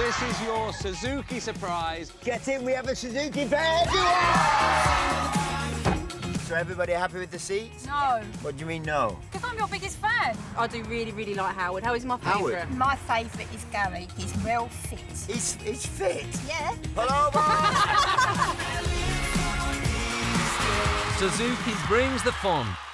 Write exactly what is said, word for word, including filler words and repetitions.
this is your Suzuki surprise. Get in, we have a Suzuki for everyone! So everybody happy with the seats? No. What do you mean, no? Because I'm your biggest fan. I do really, really like Howard. Howard's my favourite. Howard? My favourite is Gary. He's well fit. He's, he's fit? Yeah. Hello, Suzuki brings the fun.